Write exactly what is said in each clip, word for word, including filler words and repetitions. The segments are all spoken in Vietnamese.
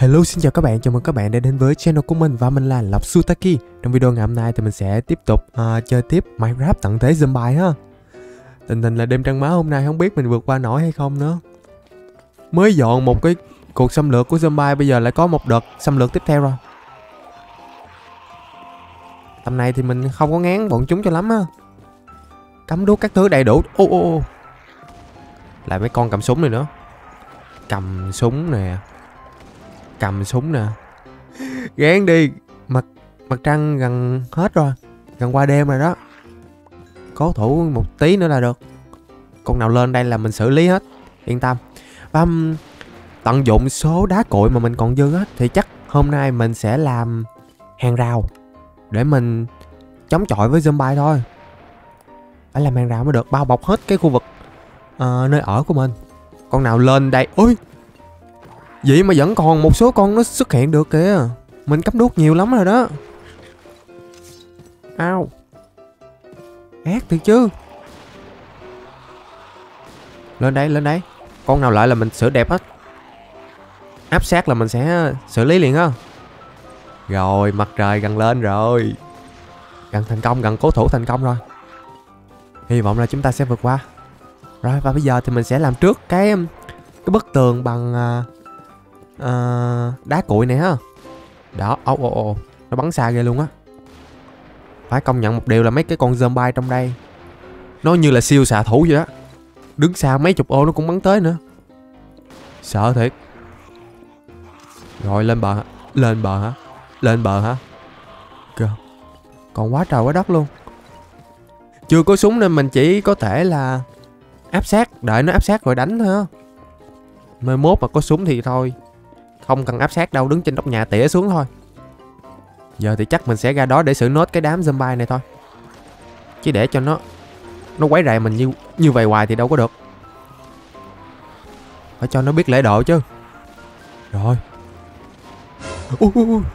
Hello, xin chào các bạn, chào mừng các bạn đã đến với channel của mình và mình là Lộc Sutaki. Trong video ngày hôm nay thì mình sẽ tiếp tục uh, chơi tiếp Minecraft tận thế Zombie ha. Tình hình là đêm trăng máu hôm nay không biết mình vượt qua nổi hay không nữa. Mới dọn một cái cuộc xâm lược của Zombie, bây giờ lại có một đợt xâm lược tiếp theo rồi. Tầm này thì mình không có ngán bọn chúng cho lắm ha. Cắm đuốc các thứ đầy đủ. Ô ô ô. Lại mấy con cầm súng này nữa. Cầm súng nè. Cầm súng nè. Gán đi. Mặt mặt trăng gần hết rồi. Gần qua đêm rồi đó. Cố thủ một tí nữa là được. Con nào lên đây là mình xử lý hết. Yên tâm. Và tận dụng số đá cội mà mình còn dư á, thì chắc hôm nay mình sẽ làm hàng rào để mình chống chọi với zombie thôi. Phải làm hàng rào mới được, bao bọc hết cái khu vực uh, nơi ở của mình. Con nào lên đây. Ôi, vậy mà vẫn còn một số con nó xuất hiện được kìa. Mình cắm đuốc nhiều lắm rồi đó. Ao. Ác thiệt chứ. Lên đây, lên đây. Con nào lại là mình sửa đẹp hết. Áp sát là mình sẽ xử lý liền á. Rồi, mặt trời gần lên rồi. Gần thành công, gần cố thủ thành công rồi. Hy vọng là chúng ta sẽ vượt qua. Rồi, và bây giờ thì mình sẽ làm trước cái Cái bức tường bằng uh, uh, đá cuội này ha. Đó, ô ô ô, nó bắn xa ghê luôn á. Phải công nhận một điều là mấy cái con zombie trong đây nó như là siêu xạ thủ vậy đó. Đứng xa mấy chục ô nó cũng bắn tới nữa. Sợ thiệt. Rồi lên bờ hả? Lên bờ hả? Lên bờ hả? Kìa. Còn quá trời quá đất luôn. Chưa có súng nên mình chỉ có thể là áp sát, đợi nó áp sát rồi đánh thôi á. Mai mốt mà có súng thì thôi, không cần áp sát đâu, đứng trên nóc nhà tỉa xuống thôi. Giờ thì chắc mình sẽ ra đó để xử nốt cái đám zombie này thôi. Chứ để cho nó Nó quấy rầy mình như như vậy hoài thì đâu có được. Phải cho nó biết lễ độ chứ. Rồi. Ui, ui, ui.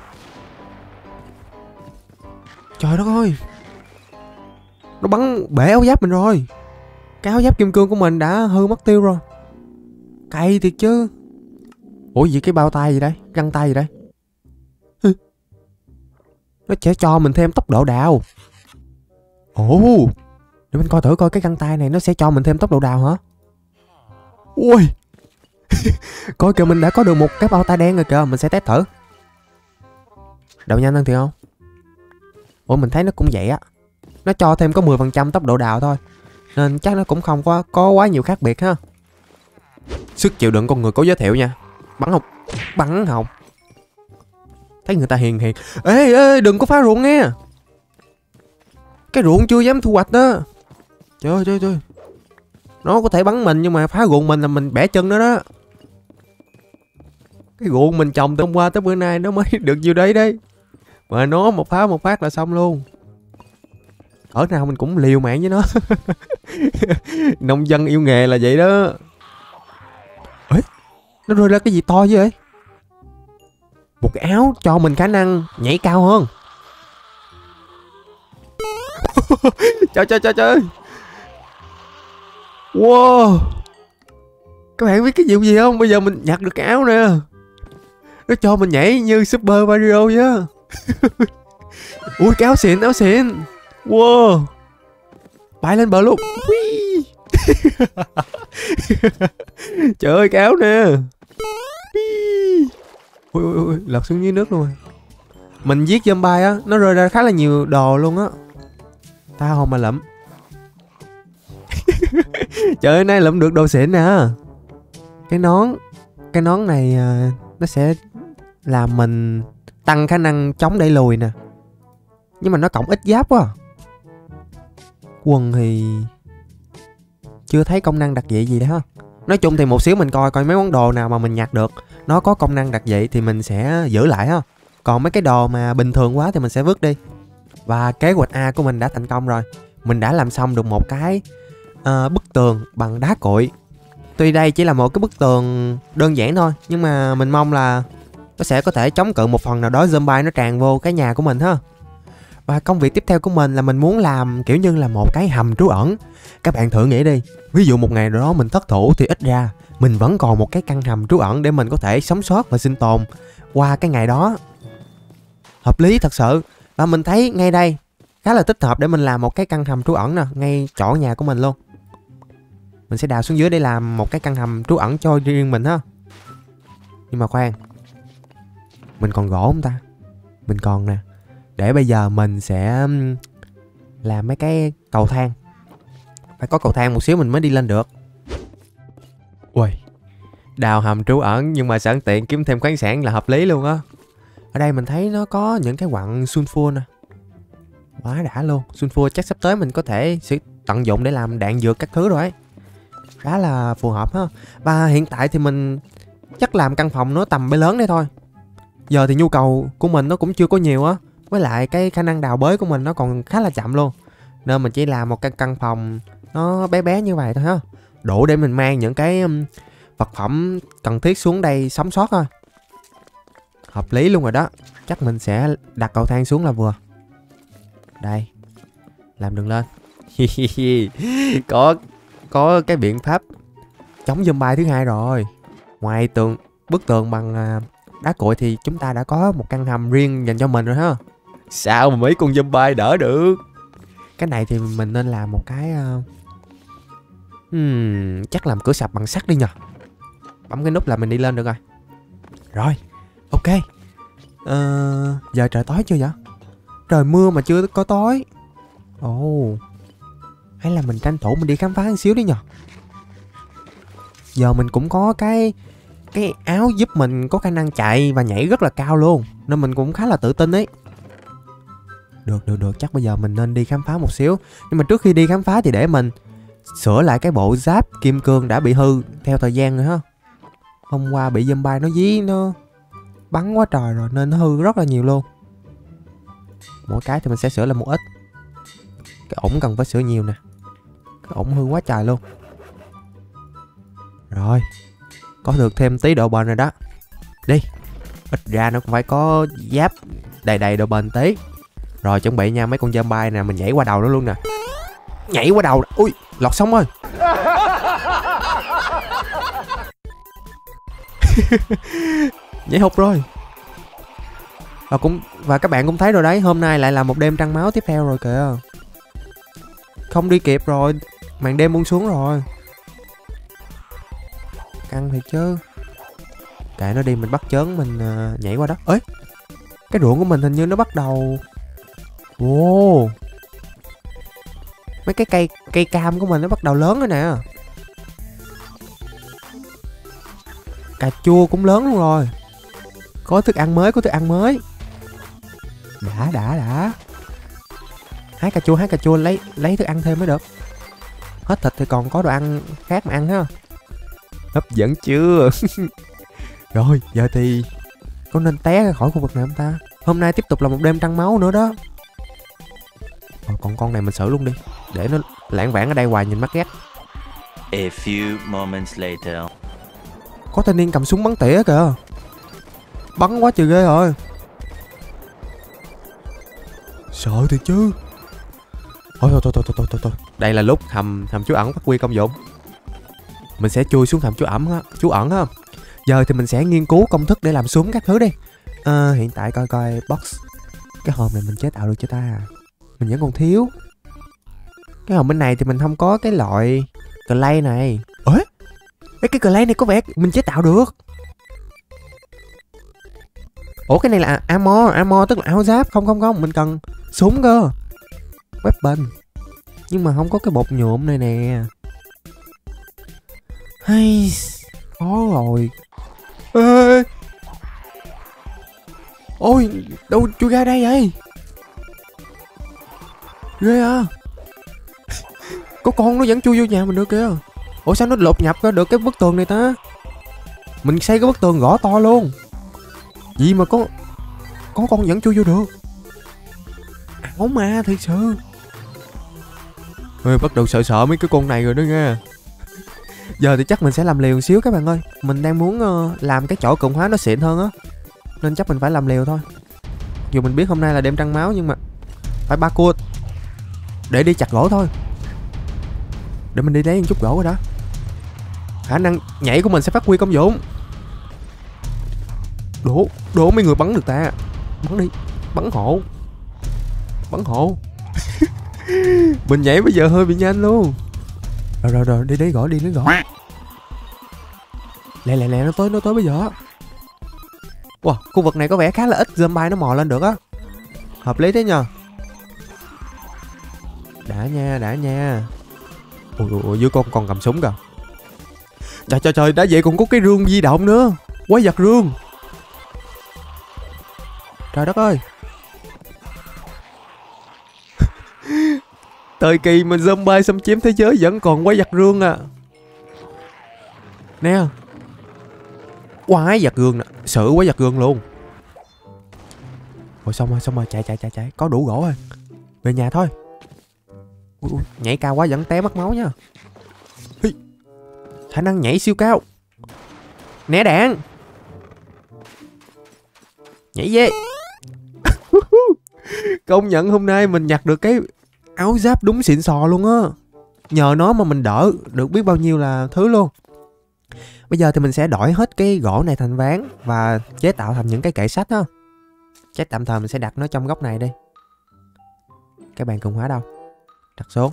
Trời đất ơi. Nó bắn bể áo giáp mình rồi. Cái áo giáp kim cương của mình đã hư mất tiêu rồi. Cay thiệt chứ. Ủa gì cái bao tay gì đây? Găng tay gì đây? Hừ. Nó sẽ cho mình thêm tốc độ đào. Ồ, để mình coi thử coi cái găng tay này nó sẽ cho mình thêm tốc độ đào hả? Ui. Coi kìa, mình đã có được một cái bao tay đen rồi kìa. Mình sẽ test thử. Đào nhanh hơn thì không? Ủa mình thấy nó cũng vậy á. Nó cho thêm có mười phần trăm tốc độ đào thôi, nên chắc nó cũng không có, có quá nhiều khác biệt ha. Sức chịu đựng con người có giới thiệu nha. Bắn không? Bắn không? Thấy người ta hiền hiền. Ê ê, đừng có phá ruộng nghe. Cái ruộng chưa dám thu hoạch đó. Trời ơi trời ơi. Nó có thể bắn mình nhưng mà phá ruộng mình là mình bẻ chân nó đó. Cái ruộng mình trồng từ hôm qua tới bữa nay nó mới được nhiêu đấy đấy. Mà nó một phá một phát là xong luôn. Ở nào mình cũng liều mạng với nó. Nông dân yêu nghề là vậy đó. Ê, nó rơi ra cái gì to vậy? Một cái áo cho mình khả năng nhảy cao hơn. Trời trời trời trời. Wow. Các bạn biết cái vụ gì không? Bây giờ mình nhặt được cái áo nè. Nó cho mình nhảy như Super Mario vậy á. Ui cái áo xịn, áo xịn. Wow. Bay lên bờ luôn. Trời ơi cái áo nè. Ui ui ui, lọt xuống dưới nước luôn rồi. Mình giết zombie á, nó rơi ra khá là nhiều đồ luôn á. Tao không mà lẫm. Trời ơi, nay lẫm được đồ xịn nè. Cái nón. Cái nón này nó sẽ làm mình tăng khả năng chống đẩy lùi nè. Nhưng mà nó cộng ít giáp quá. Quần thì chưa thấy công năng đặc dị gì đó ha. Nói chung thì một xíu mình coi coi mấy món đồ nào mà mình nhặt được nó có công năng đặc dị thì mình sẽ giữ lại ha. Còn mấy cái đồ mà bình thường quá thì mình sẽ vứt đi. Và kế hoạch A của mình đã thành công rồi. Mình đã làm xong được một cái uh, bức tường bằng đá cội. Tuy đây chỉ là một cái bức tường đơn giản thôi, nhưng mà mình mong là nó sẽ có thể chống cự một phần nào đó zombie nó tràn vô cái nhà của mình ha. Và công việc tiếp theo của mình là mình muốn làm kiểu như là một cái hầm trú ẩn. Các bạn thử nghĩ đi. Ví dụ một ngày nào đó mình thất thủ thì ít ra mình vẫn còn một cái căn hầm trú ẩn để mình có thể sống sót và sinh tồn. qua cái ngày đó. Hợp lý thật sự. Và mình thấy ngay đây khá là thích hợp để mình làm một cái căn hầm trú ẩn nè, ngay chỗ nhà của mình luôn. Mình sẽ đào xuống dưới để làm một cái căn hầm trú ẩn cho riêng mình ha. Nhưng mà khoan, mình còn gỗ không ta? Mình còn nè. Để bây giờ mình sẽ làm mấy cái cầu thang. Phải có cầu thang một xíu mình mới đi lên được. Ui, đào hầm trú ẩn nhưng mà sẵn tiện kiếm thêm khoáng sản là hợp lý luôn á. Ở đây mình thấy nó có những cái quặng sulfur nè. Quá đã luôn. Sulfur chắc sắp tới mình có thể sẽ tận dụng để làm đạn dược các thứ rồi ấy. Khá là phù hợp ha. Và hiện tại thì mình chắc làm căn phòng nó tầm bê lớn đây thôi. Giờ thì nhu cầu của mình nó cũng chưa có nhiều á. Với lại cái khả năng đào bới của mình nó còn khá là chậm luôn. Nên mình chỉ làm một căn căn phòng nó bé bé như vậy thôi ha. Đủ để mình mang những cái um, vật phẩm cần thiết xuống đây sống sót thôi. Hợp lý luôn rồi đó. Chắc mình sẽ đặt cầu thang xuống là vừa. Đây. Làm đường lên. Có Có cái biện pháp chống zombie thứ hai rồi. Ngoài tường bức tường bằng đá cuội thì chúng ta đã có một căn hầm riêng dành cho mình rồi ha. Sao mà mấy con zombie đỡ được. Cái này thì mình nên làm một cái uh... hmm, chắc làm cửa sập bằng sắt đi nhờ. Bấm cái nút là mình đi lên được rồi. Rồi, ok. uh, Giờ trời tối chưa vậy? Trời mưa mà chưa có tối. Ồ oh. Hay là mình tranh thủ mình đi khám phá một xíu đi nhờ. Giờ mình cũng có cái Cái áo giúp mình có khả năng chạy và nhảy rất là cao luôn. Nên mình cũng khá là tự tin ấy. Được được được, chắc bây giờ mình nên đi khám phá một xíu. Nhưng mà trước khi đi khám phá thì để mình sửa lại cái bộ giáp kim cương đã bị hư theo thời gian rồi ha. Hôm qua bị zombie nó dí nó bắn quá trời rồi nên nó hư rất là nhiều luôn. Mỗi cái thì mình sẽ sửa lại một ít. Cái ổng cần phải sửa nhiều nè. Cái ổng hư quá trời luôn. Rồi, có được thêm tí độ bền rồi đó. Đi. Ít ra nó cũng phải có giáp đầy đầy độ bền tí. Rồi chuẩn bị nha, mấy con zombie nè, mình nhảy qua đầu nó luôn nè. Nhảy qua đầu. Ui, lọt sống ơi. Nhảy hụt rồi. Và cũng và các bạn cũng thấy rồi đấy, hôm nay lại là một đêm trăng máu tiếp theo rồi kìa. Không đi kịp rồi, màn đêm buông xuống rồi. Căng thiệt chứ. Kệ nó đi, mình bắt chớn mình uh, nhảy qua đó. Ấy, cái ruộng của mình hình như nó bắt đầu. Wow. Mấy cái cây cây cam của mình nó bắt đầu lớn rồi nè. Cà chua cũng lớn luôn rồi. Có thức ăn mới, có thức ăn mới. Đã đã đã. Hái cà chua, hái cà chua lấy lấy thức ăn thêm mới được. Hết thịt thì còn có đồ ăn khác mà ăn ha. Hấp dẫn chưa? Rồi, giờ thì có nên té ra khỏi khu vực này không ta? Hôm nay tiếp tục là một đêm trăng máu nữa đó. Rồi, còn con này mình xử luôn đi. Để nó lãng vãng ở đây hoài nhìn mắt ghét. A few moments later. Có thanh niên cầm súng bắn tỉa kìa. Bắn quá trời ghê rồi. Sợ thì chứ. Thôi thôi thôi thôi thôi thôi thôi. Đây là lúc hầm hầm trú ẩn phát huy công dụng. Mình sẽ chui xuống hầm trú ẩn ha, trú ẩn ha. Giờ thì mình sẽ nghiên cứu công thức để làm súng các thứ đi. À, hiện tại coi coi box. Cái hòm này mình chế tạo được cho ta. Mình vẫn còn thiếu. Cái hòm bên này thì mình không có cái loại clay này. Ê, cái clay này có vẻ mình chế tạo được. Ủa cái này là armor, armor tức là áo giáp. Không không không, mình cần súng cơ. Weapon. Nhưng mà không có cái bột nhuộm này nè. Hay khó rồi. Ê. Ôi, đâu chui ra đây vậy? Ghê à. Có con nó vẫn chui vô nhà mình được kìa. Ủa sao nó lột nhập ra được cái bức tường này ta? Mình xây cái bức tường gõ to luôn. Gì mà có có con vẫn chui vô được. Ảo ma thiệt sự. Ê, bắt đầu sợ sợ mấy cái con này rồi đó nha. Giờ thì chắc mình sẽ làm liều một xíu các bạn ơi. Mình đang muốn uh, làm cái chỗ cường hóa nó xịn hơn á. Nên chắc mình phải làm liều thôi. Dù mình biết hôm nay là đêm trăng máu nhưng mà phải ba cua để đi chặt gỗ thôi. Để mình đi lấy một chút gỗ rồi đó. Khả năng nhảy của mình sẽ phát huy công dụng. Đổ, đổ mấy người bắn được ta. Bắn đi, bắn hộ. Bắn hộ. Mình nhảy bây giờ hơi bị nhanh luôn. Rồi rồi rồi, đi đi gõ đi, đi gõ. Lẹ lẹ lẹ, nó tới, nó tới bây giờ. Wow, khu vực này có vẻ khá là ít zombie nó mò lên được á. Hợp lý thế nhờ. Đã nha, đã nha. Ôi ôi ôi, dưới con còn cầm súng kìa. Trời trời trời, đã vậy còn có cái rương di động nữa. Quái vật rương. Trời đất ơi. Thời kỳ mình zombie xâm chiếm thế giới vẫn còn quái vật rương à. Nè. Quái vật rương nè. Xử quái vật rương luôn. Rồi xong rồi, xong rồi, chạy chạy chạy chạy. Có đủ gỗ rồi. Về nhà thôi. Ui, ui, nhảy cao quá vẫn té mất máu nha. Hi. Khả năng nhảy siêu cao. Né đạn. Nhảy về. Công nhận hôm nay mình nhặt được cái áo giáp đúng xịn sò luôn á. Nhờ nó mà mình đỡ được biết bao nhiêu là thứ luôn. Bây giờ thì mình sẽ đổi hết cái gỗ này thành ván và chế tạo thành những cái kệ sách á. Chắc tạm thời mình sẽ đặt nó trong góc này đi. Cái bàn cường hóa đâu? Đặt xuống.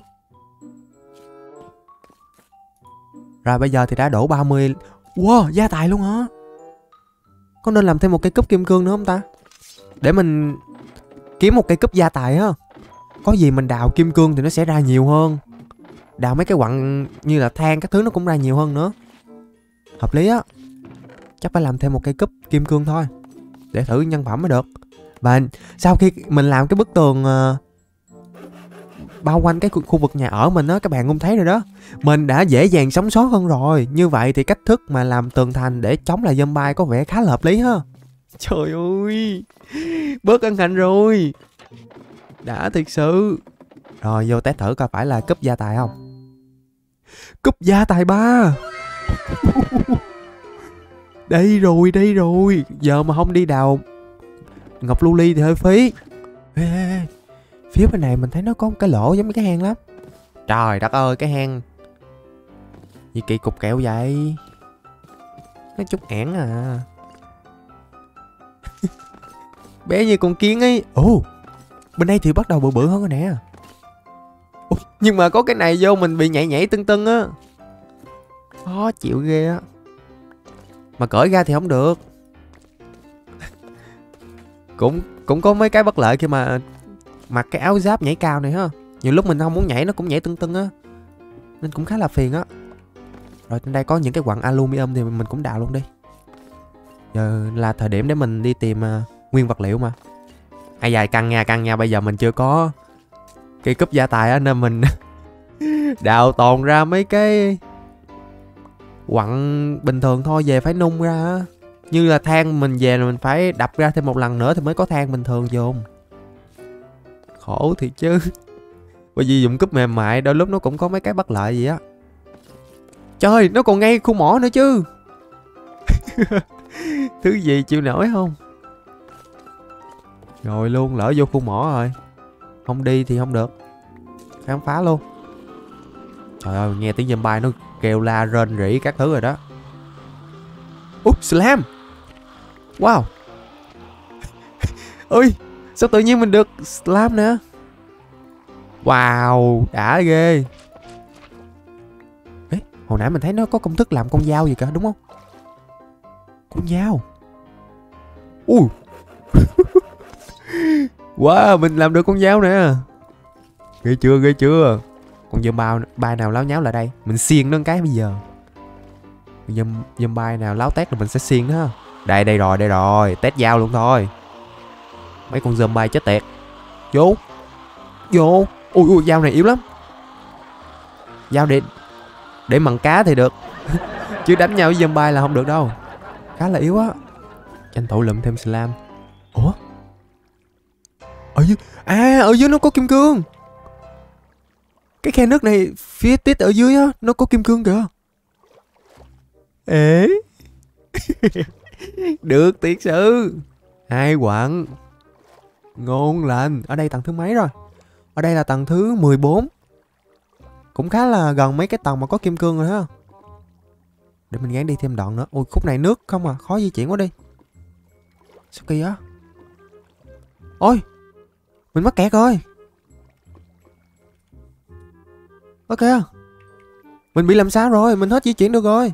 Rồi bây giờ thì đã đổ ba mươi. Wow, gia tài luôn hả? Có nên làm thêm một cây cúp kim cương nữa không ta? Để mình kiếm một cây cúp gia tài á. Có gì mình đào kim cương thì nó sẽ ra nhiều hơn. Đào mấy cái quặng như là than các thứ nó cũng ra nhiều hơn nữa. Hợp lý á. Chắc phải làm thêm một cây cúp kim cương thôi. Để thử nhân phẩm mới được. Và sau khi mình làm cái bức tường uh, bao quanh cái khu vực nhà ở mình á, các bạn cũng thấy rồi đó. Mình đã dễ dàng sống sót hơn rồi. Như vậy thì cách thức mà làm tường thành để chống lại zombie có vẻ khá là hợp lý ha. Trời ơi, bớt ân hạnh rồi. Đã thiệt sự. Rồi vô test thử coi phải là cúp gia tài không. Cúp gia tài ba. Đây rồi, đây rồi. Giờ mà không đi đào ngọc lưu ly thì hơi phí. Ê, ê, ê. Phía bên này mình thấy nó có một cái lỗ giống như cái hang lắm. Trời đất ơi, cái hang gì kỳ cục kẹo vậy. Nó chút ẻn à. Bé như con kiến ấy. Ồ, bên đây thì bắt đầu bự bự hơn rồi nè. Ủa, nhưng mà có cái này vô mình bị nhảy nhảy tưng tưng á. Khó chịu ghê á. Mà cởi ra thì không được. Cũng cũng có mấy cái bất lợi khi mà mặc cái áo giáp nhảy cao này ha. Nhiều lúc mình không muốn nhảy nó cũng nhảy tưng tưng á. Nên cũng khá là phiền á. Rồi trên đây có những cái quặng aluminium thì mình cũng đào luôn đi. Giờ là thời điểm để mình đi tìm uh, nguyên vật liệu mà. Ai dài căng nha, căng nha. Bây giờ mình chưa có cây cúp gia tài á, nên mình đào toàn ra mấy cái quặng bình thường thôi. Về phải nung ra á. Như là than mình về là mình phải đập ra thêm một lần nữa thì mới có than bình thường dùng. Khổ thiệt chứ. Bởi vì dùng cúp mềm mại đôi lúc nó cũng có mấy cái bất lợi gì á. Trời, nó còn ngay khu mỏ nữa chứ. Thứ gì chịu nổi không. Rồi luôn, lỡ vô khu mỏ rồi. Không đi thì không được. Khám phá luôn. Trời ơi, nghe tiếng zombie nó kêu la rên rỉ các thứ rồi đó. Úp, slam. Wow. Ôi, sao tự nhiên mình được slam nè. Wow, đã ghê. Ê, hồi nãy mình thấy nó có công thức làm con dao gì cả đúng không? Con dao. Ui. Wow, mình làm được con dao nè. Ghê chưa, ghê chưa. Con zombie bay nào láo nháo lại đây. Mình xiên nó cái bây giờ. Zombie nào láo tét là mình sẽ xiên nó. Đây, đây rồi, đây rồi. Test dao luôn thôi. Mấy con zombie chết tiệt. Vô. Vô. Ui, ui, dao này yếu lắm. Dao để để mần cá thì được. Chứ đánh nhau với zombie là không được đâu. Khá là yếu á. Tranh thủ lượm thêm slam. Ủa? Ở dưới... À, ở dưới nó có kim cương. Cái khe nước này phía tít ở dưới á, nó có kim cương kìa. Ê. Được thiệt sự. Hai quặng. Ngon lành. Ở đây tầng thứ mấy rồi? Ở đây là tầng thứ mười bốn. Cũng khá là gần mấy cái tầng mà có kim cương rồi ha. Để mình gán đi thêm đoạn nữa. Ui, khúc này nước không à, khó di chuyển quá đi. Sao kỳ á? Ôi, mình mắc kẹt rồi. Ok, mình bị làm sao rồi? Mình hết di chuyển được rồi.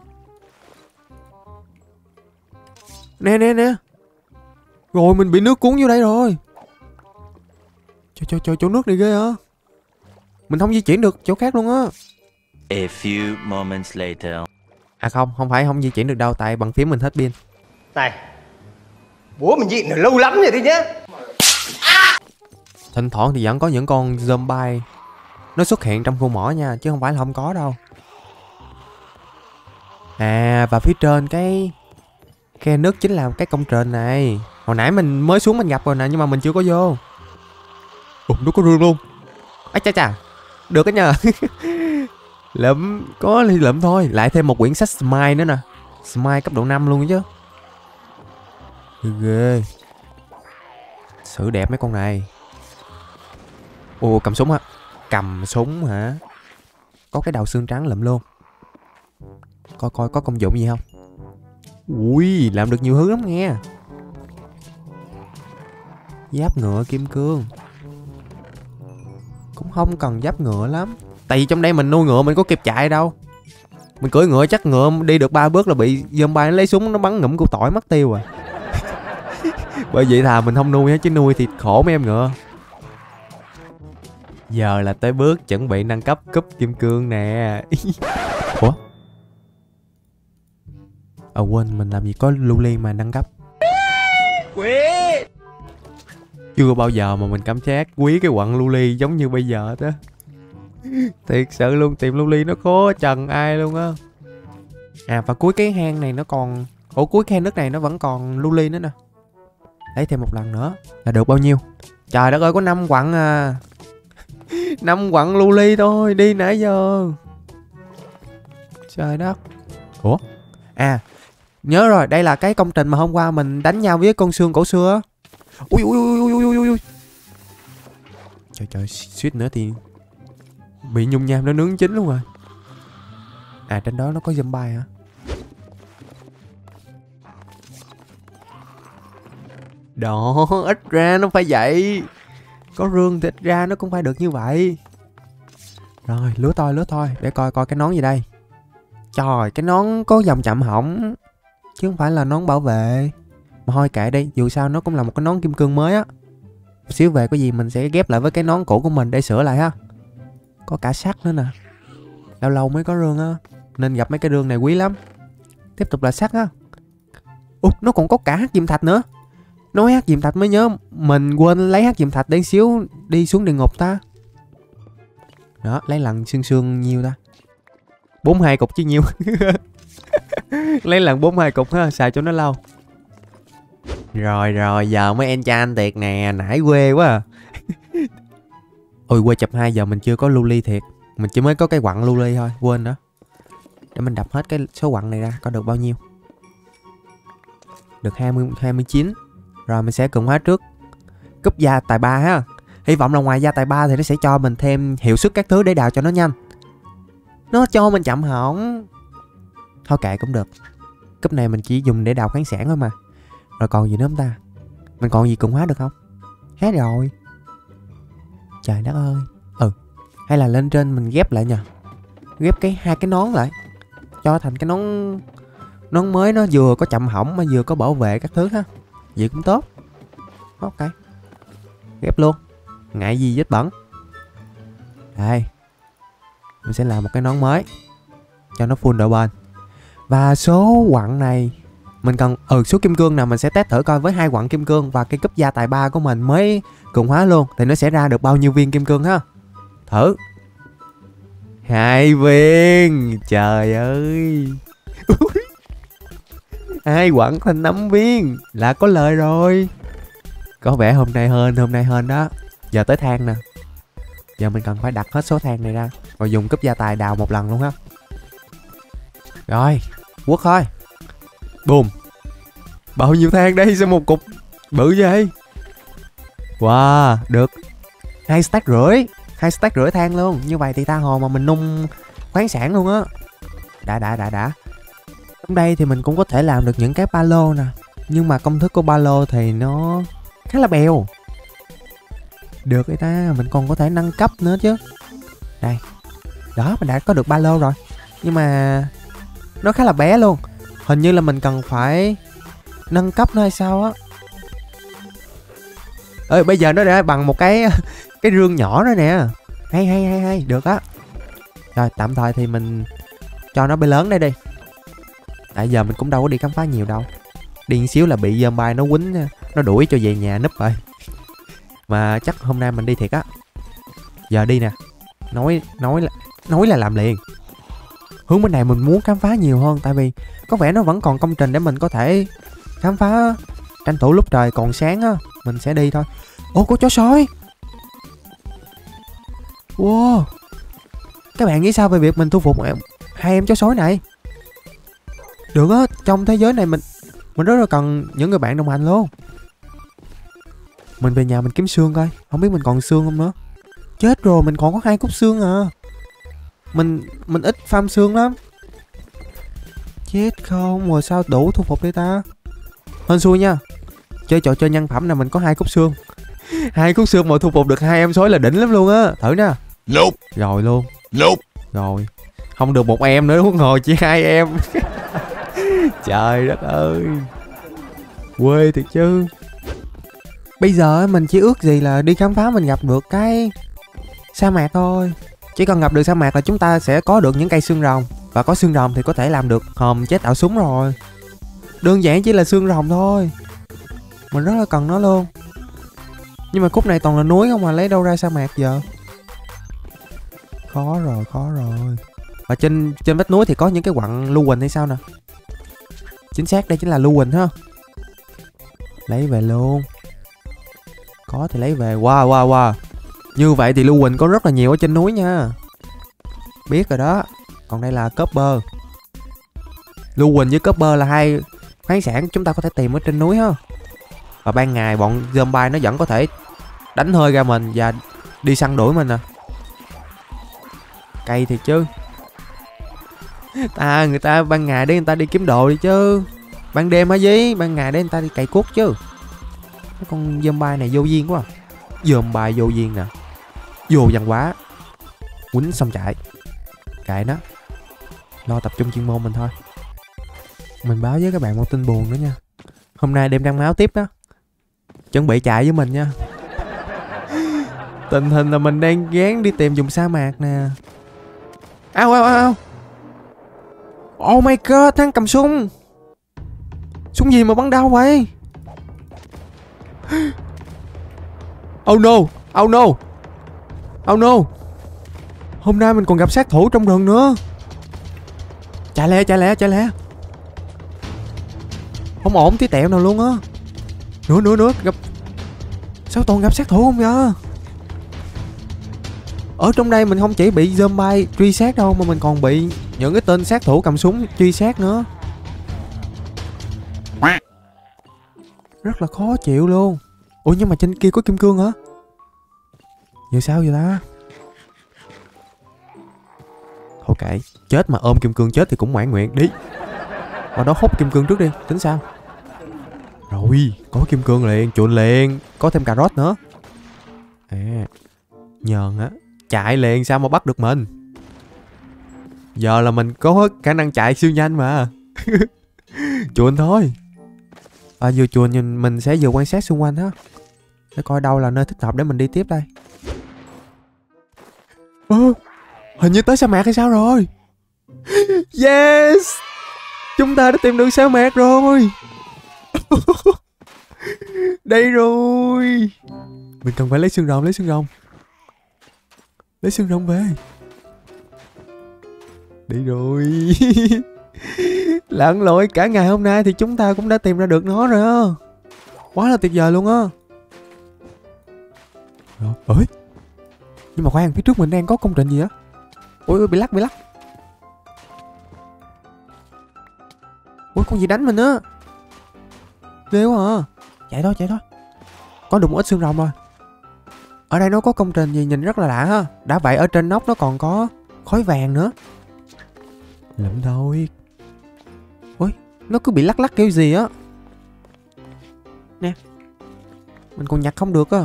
Nè nè nè. Rồi mình bị nước cuốn vô đây rồi. Trời trời trời, chỗ nước này ghê hả? Mình không di chuyển được chỗ khác luôn á. A few moments later. À không, không phải không di chuyển được đâu. Tại bàn phím mình hết pin. Này, bố mình nhịn lâu lắm rồi đấy nhá. Thỉnh thoảng thì vẫn có những con zombie nó xuất hiện trong khu mỏ nha, chứ không phải là không có đâu. À, và phía trên cái khe nước chính là cái công trình này. Hồi nãy mình mới xuống mình gặp rồi nè, nhưng mà mình chưa có vô. Ủa, nó có rương luôn. Á chà chà, được đó nhờ. Lượm, có thì lượm thôi. Lại thêm một quyển sách Smile nữa nè. Smile cấp độ năm luôn chứ. Ghê. Sử đẹp mấy con này. Ồ, cầm súng hả? Cầm súng hả? Có cái đầu xương trắng lượm luôn. Coi coi có công dụng gì không. Ui, làm được nhiều thứ lắm nghe. Giáp ngựa kim cương. Cũng không cần giáp ngựa lắm. Tại vì trong đây mình nuôi ngựa mình có kịp chạy đâu. Mình cưỡi ngựa chắc ngựa đi được ba bước là bị zombie nó lấy súng nó bắn ngụm củ tỏi mất tiêu à. Bởi vậy thà mình không nuôi hết, chứ nuôi thì khổ mấy em ngựa. Giờ là tới bước chuẩn bị nâng cấp cúp kim cương nè. Ủa? À quên, mình làm gì có lưu ly mà nâng cấp. Quý. Chưa bao giờ mà mình cảm giác quý cái quặng lưu ly giống như bây giờ đó. Thiệt sự luôn, tìm lưu ly nó khó trần ai luôn á. À và cuối cái hang này nó còn... Ủa cuối cái hang nước này nó vẫn còn lưu ly nữa nè. Lấy thêm một lần nữa là được bao nhiêu? Trời đất ơi, có năm quặng à. năm quặng lưu ly thôi, đi nãy giờ. Trời đất. Ủa? À, nhớ rồi, đây là cái công trình mà hôm qua mình đánh nhau với con xương cổ xưa á. Ui ui ui ui ui ui ui. Trời trời, suýt nữa thì bị nhung nham nó nướng chín luôn rồi. À trên đó nó có zombie hả? Đó, ít ra nó phải vậy. Có rương thì ít ra nó cũng phải được như vậy. Rồi, lứa thôi, lứa thôi. Để coi coi cái nón gì đây. Trời, cái nón có dòng chạm hỏng, chứ không phải là nón bảo vệ. Mà thôi kệ đi, dù sao nó cũng là một cái nón kim cương mới á. Một xíu về có gì mình sẽ ghép lại với cái nón cũ của mình để sửa lại ha. Có cả sắt nữa nè. Lâu lâu mới có rương á, nên gặp mấy cái rương này quý lắm. Tiếp tục là sắt á. Ủa, nó còn có cả hắc diệm thạch nữa. Nói hắc diệm thạch mới nhớ, mình quên lấy hắc diệm thạch để xíu đi xuống địa ngục ta. Đó, lấy lần xương xương nhiêu ta? bốn mươi hai cục chứ nhiêu. Lấy lần bốn mươi hai cục ha, xài cho nó lâu. Rồi rồi, giờ mới enchant thiệt nè, nãy quê quá à. Ôi quê chập hai giờ mình chưa có lưu ly thiệt. Mình chỉ mới có cái quặng lưu ly thôi, quên đó. Để mình đập hết cái số quặng này ra, có được bao nhiêu? Được hai mươi, hai mươi chín. Rồi mình sẽ cường hóa trước cúp gia tài ba ha. Hy vọng là ngoài gia tài ba thì nó sẽ cho mình thêm hiệu suất các thứ để đào cho nó nhanh. Nó cho mình chậm hỏng. Thôi kệ cũng được. Cúp này mình chỉ dùng để đào khoáng sản thôi mà. Rồi còn gì nữa không ta? Mình còn gì cường hóa được không? Hết rồi. Trời đất ơi. Ừ, hay là lên trên mình ghép lại nhờ. Ghép cái hai cái nón lại, cho thành cái nón nón mới, nó vừa có chậm hỏng mà vừa có bảo vệ các thứ ha. Vậy cũng tốt. Ok, ghép luôn, ngại gì vết bẩn. Đây, mình sẽ làm một cái nón mới cho nó full độ bền. Và số quặng này mình cần, ừ số kim cương nào mình sẽ test thử coi với hai quặng kim cương và cái cúp gia tài ba của mình mới cường hóa luôn thì nó sẽ ra được bao nhiêu viên kim cương ha. Thử. Hai viên. Trời ơi. Hai quặng thành năm viên là có lời rồi. Có vẻ hôm nay hên, hôm nay hên đó. Giờ tới than nè. Giờ mình cần phải đặt hết số than này ra, rồi dùng cúp gia tài đào một lần luôn ha. Rồi, quất thôi. Boom. Bao nhiêu than đây? Sao một cục bự vậy? Wow, được hai stack rưỡi. Hai stack rưỡi than luôn. Như vậy thì tha hồ mà mình nung khoáng sản luôn á. Đã đã đã đã. Trong đây thì mình cũng có thể làm được những cái ba lô nè. Nhưng mà công thức của ba lô thì nó khá là bèo. Được vậy ta, mình còn có thể nâng cấp nữa chứ. Đây. Đó, mình đã có được ba lô rồi. Nhưng mà nó khá là bé luôn. Hình như là mình cần phải nâng cấp nó hay sao á. Ơi, bây giờ nó đã bằng một cái cái rương nhỏ đó nè. Hay hay hay hay, được á. Rồi, tạm thời thì mình cho nó bay lớn đây đi. Tại giờ mình cũng đâu có đi khám phá nhiều đâu. Đi một xíu là bị zombie nó quýnh, nó đuổi cho về nhà núp rồi. Mà chắc hôm nay mình đi thiệt á. Giờ đi nè. Nói nói là nói là làm liền. Hướng bên này mình muốn khám phá nhiều hơn, tại vì có vẻ nó vẫn còn công trình để mình có thể khám phá. Tranh thủ lúc trời còn sáng á, mình sẽ đi thôi. Ồ, có chó sói. Wow. Các bạn nghĩ sao về việc mình thu phục hai em chó sói này? Được á, trong thế giới này mình mình rất là cần những người bạn đồng hành luôn. Mình về nhà mình kiếm xương coi, không biết mình còn xương không nữa. Chết rồi, mình còn có hai cúc xương à. Mình mình ít farm xương lắm. Chết không, rồi sao đủ thu phục đây ta? Hên xui nha. Chơi trò chơi nhân phẩm là mình có hai cúc xương. Hai cúc xương mà thu phục được hai em sói là đỉnh lắm luôn á. Thử nè. Nope. Rồi luôn. Nope. Rồi. Không được một em nữa, huống hồ chỉ hai em. Trời đất ơi. Quê thiệt chứ. Bây giờ mình chỉ ước gì là đi khám phá mình gặp được cái sa mạc thôi. Chỉ cần gặp được sa mạc là chúng ta sẽ có được những cây xương rồng. Và có xương rồng thì có thể làm được hòm chế tạo súng rồi. Đơn giản chỉ là xương rồng thôi. Mình rất là cần nó luôn. Nhưng mà khúc này toàn là núi không mà lấy đâu ra sa mạc giờ. Khó rồi, khó rồi. Và trên trên vách núi thì có những cái quặng lưu huỳnh hay sao nè. Chính xác, đây chính là lưu huỳnh ha. Lấy về luôn. Có thì lấy về. Wow, wow, wow. Như vậy thì lưu huỳnh có rất là nhiều ở trên núi nha. Biết rồi đó. Còn đây là copper. Lưu huỳnh với copper là hai khoáng sản chúng ta có thể tìm ở trên núi ha. Và ban ngày bọn zombie nó vẫn có thể đánh hơi ra mình và đi săn đuổi mình nè. Cây thiệt chứ. Ta người ta ban ngày để người ta đi kiếm đồ đi chứ. Ban đêm hả gì? Ban ngày để người ta đi cày cuốc chứ. Cái con zombie này vô duyên quá à. Zombie vô duyên nè. Vô văn hóa. Quýnh xong chạy. Kệ nó. Lo tập trung chuyên môn mình thôi. Mình báo với các bạn một tin buồn nữa nha. Hôm nay đêm trăng máu tiếp đó. Chuẩn bị chạy với mình nha. Tình hình là mình đang gán đi tìm vùng sa mạc nè. Ao ao ao. Oh my god, thằng cầm súng. Súng gì mà bắn đau vậy? Oh no, oh no. Oh no. Hôm nay mình còn gặp sát thủ trong rừng nữa. Chạy lẹ, chạy lẹ, chạy lẹ. Không ổn tí tẹo nào luôn á. Nữa nữa nữa gặp. Sao toàn gặp sát thủ không vậy? Ở trong đây mình không chỉ bị zombie truy sát đâu, mà mình còn bị những cái tên sát thủ cầm súng truy sát nữa. Rất là khó chịu luôn. Ủa nhưng mà trên kia có kim cương hả? Giờ sao vậy ta? Thôi kệ, chết mà ôm kim cương chết thì cũng mãn nguyện đi. Vào đó hút kim cương trước đi, tính sao? Rồi, có kim cương liền, chuồn liền. Có thêm cà rốt nữa. À, nhờn á. Chạy liền sao mà bắt được mình. Giờ là mình có khả năng chạy siêu nhanh mà. Chuồn thôi. À, vừa chuồn nhìn mình sẽ vừa quan sát xung quanh ha. Để coi đâu là nơi thích hợp để mình đi tiếp đây. Ơ, hình như tới sa mạc hay sao rồi. Yes. Chúng ta đã tìm được sa mạc rồi. Đây rồi. Mình cần phải lấy xương rồng, lấy xương rồng. Lấy xương rồng về. Đi rồi. Lặn lội cả ngày hôm nay thì chúng ta cũng đã tìm ra được nó rồi á. Quá là tuyệt vời luôn á. Rồi, ơi. Nhưng mà khoan, phía trước mình đang có công trình gì á. Ôi ôi, bị lắc, bị lắc. Ôi, con gì đánh mình á. Ghê quá à. Chạy thôi, chạy thôi. Có được một ít xương rồng rồi. Ở đây nó có công trình gì nhìn rất là lạ ha. Đã vậy ở trên nóc nó còn có khói vàng nữa. Lụm thôi. Ôi, nó cứ bị lắc lắc kiểu gì á. Nè. Mình còn nhặt không được á.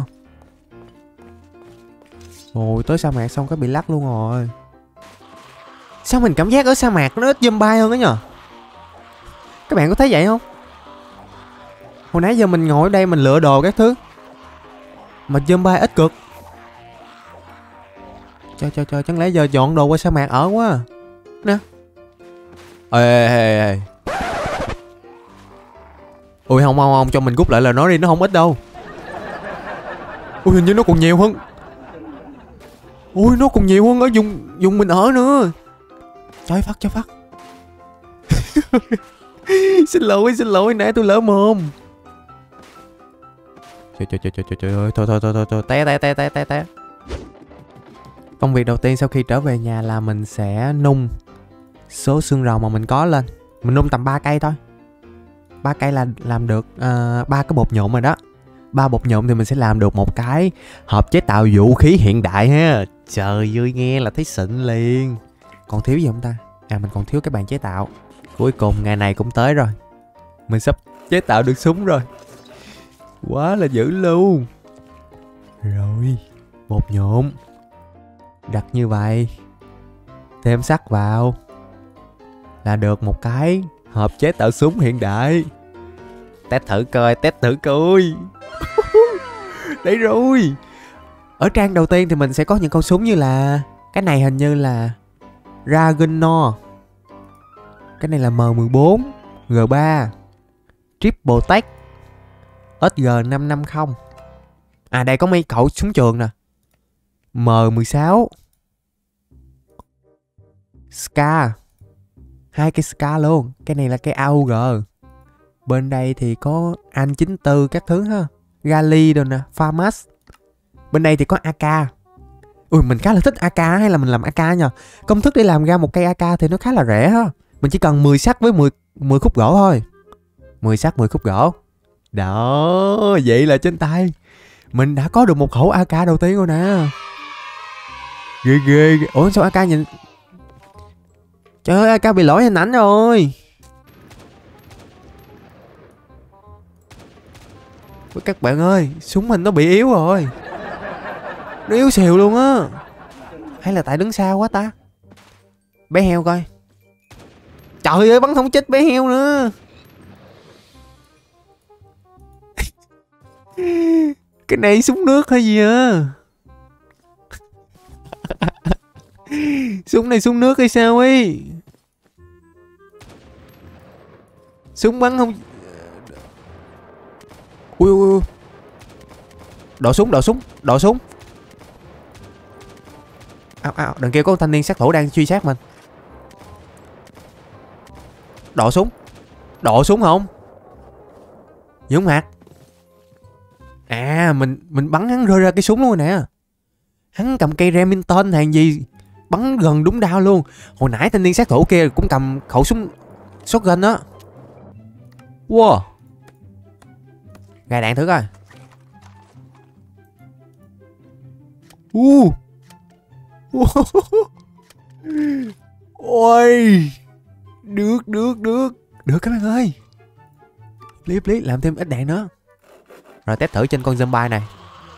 Ôi tới sa mạc xong cái bị lắc luôn rồi. Sao mình cảm giác ở sa mạc nó ít zombie hơn á nhờ? Các bạn có thấy vậy không? Hồi nãy giờ mình ngồi ở đây mình lựa đồ các thứ mà zombie ít cực. Trời trời trời, chẳng lẽ giờ dọn đồ qua sa mạc ở quá à. Nè. Ê ê ê ê. Ui không không không, cho mình rút lại là nó đi, nó không ít đâu. Ui hình như nó còn nhiều hơn. Ui nó còn nhiều hơn ở vùng vùng mình ở nữa. Trời phát cho phát. Xin lỗi xin lỗi nãy tôi lỡ mồm. Trời trời trời trời trời ơi, thôi thôi thôi thôi thôi, té té té té té té. Công việc đầu tiên sau khi trở về nhà là mình sẽ nung số xương rồng mà mình có lên. Mình nung tầm ba cây thôi. ba cây là làm được ba uh, cái bột nhộn rồi đó. Ba bột nhộn thì mình sẽ làm được một cái hộp chế tạo vũ khí hiện đại ha. Trời ơi nghe là thấy xịn liền. Còn thiếu gì không ta? À mình còn thiếu cái bàn chế tạo. Cuối cùng ngày này cũng tới rồi. Mình sắp chế tạo được súng rồi. Quá là dữ luôn. Rồi, bột nhộn đặt như vậy, thêm sắt vào là được một cái hộp chế tạo súng hiện đại. Test thử coi, test thử coi. Đấy rồi. Ở trang đầu tiên thì mình sẽ có những con súng như là cái này hình như là Ragnar. Cái này là M mười bốn, G ba, Triple Tech, S G năm năm không. À đây có mấy khẩu súng trường nè. M mười sáu, Scar, hai cái Scar luôn. Cái này là cái A U G. Bên đây thì có An chín tư các thứ ha, Gali rồi nè, Famas. Bên đây thì có a ca. Ui mình khá là thích a ca, hay là mình làm a ca nha. Công thức để làm ra một cây a ca thì nó khá là rẻ ha. Mình chỉ cần mười sắt với mười, mười khúc gỗ thôi. mười sắt mười khúc gỗ. Đó, vậy là trên tay mình đã có được một khẩu a ca đầu tiên rồi nè. Ghê ghê, ghê. Ủa sao a ca nhìn... Trời ơi a ca bị lỗi hình ảnh rồi. Các bạn ơi, súng mình nó bị yếu rồi. Nó yếu xìu luôn á. Hay là tại đứng xa quá ta? Bé heo coi. Trời ơi bắn không chết bé heo nữa. Cái này súng nước hay gì à? Súng này súng nước hay sao ấy? Súng bắn không... Ui ui ui. Đổ súng, đổ súng, đổ súng. Ao ao, đằng kia có thanh niên sát thủ đang truy sát mình. Đổ súng. Đổ súng không? Dũng mặt. À mình mình bắn hắn rơi ra cái súng luôn rồi nè. Hắn cầm cây Remington hàng gì, bắn gần đúng đau luôn. Hồi nãy thanh niên sát thủ kia cũng cầm khẩu súng shotgun á. Wow. Gài đạn thử coi. Uh. Ôi. Được được được. Được các bạn ơi. Lý lý làm thêm ít đạn nữa. Rồi test thử trên con zombie này.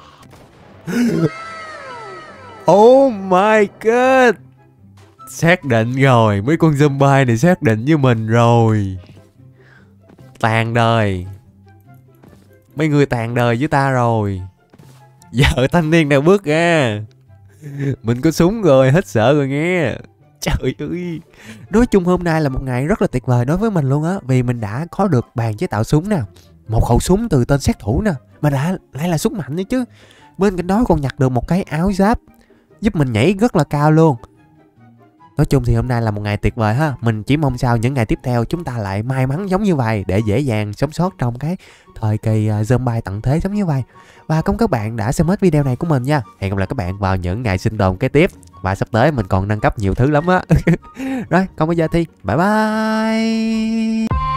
Oh my god. Xác định rồi. Mấy con zombie này xác định với mình rồi. Tàn đời. Mấy người tàn đời với ta rồi. Giờ thanh niên nào bước ra. Mình có súng rồi, hết sợ rồi nghe. Trời ơi. Nói chung hôm nay là một ngày rất là tuyệt vời đối với mình luôn á. Vì mình đã có được bàn chế tạo súng nè, một khẩu súng từ tên sát thủ nè, mà đã lại là súng mạnh nữa chứ. Bên cạnh đó còn nhặt được một cái áo giáp giúp mình nhảy rất là cao luôn. Nói chung thì hôm nay là một ngày tuyệt vời ha. Mình chỉ mong sao những ngày tiếp theo chúng ta lại may mắn giống như vậy để dễ dàng sống sót trong cái thời kỳ uh, zombie tận thế giống như vậy. Và cảm ơn các bạn đã xem hết video này của mình nha. Hẹn gặp lại các bạn vào những ngày sinh tồn kế tiếp. Và sắp tới mình còn nâng cấp nhiều thứ lắm á. Rồi còn bây giờ thì bye bye.